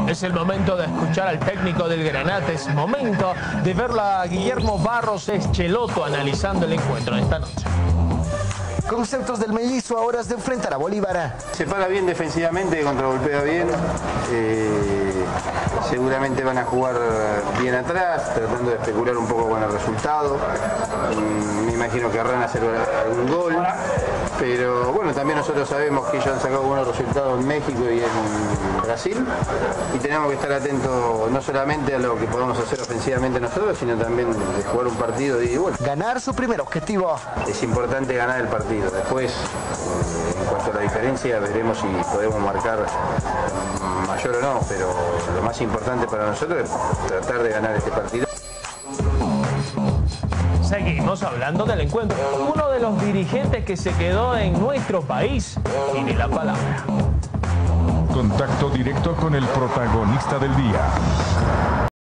Es el momento de escuchar al técnico del Granate, es momento de verlo a Guillermo Barros Escheloto analizando el encuentro de esta noche. Conceptos del mellizo ahora es de enfrentar a Bolívar. Se para bien defensivamente, contragolpea bien. Seguramente van a jugar bien atrás, tratando de especular un poco con el resultado. Me imagino que querrán hacer algún gol. Pero bueno, también nosotros sabemos que ellos han sacado buenos resultados en México y en Brasil. Y tenemos que estar atentos no solamente a lo que podamos hacer ofensivamente nosotros, sino también de jugar un partido de ida y vuelta. Ganar su primer objetivo. Es importante ganar el partido. Después, en cuanto a la diferencia, veremos si podemos marcar mayor o no, pero lo más importante para nosotros es tratar de ganar este partido. Seguimos hablando del encuentro. Uno de los dirigentes que se quedó en nuestro país tiene la palabra. Contacto directo con el protagonista del día.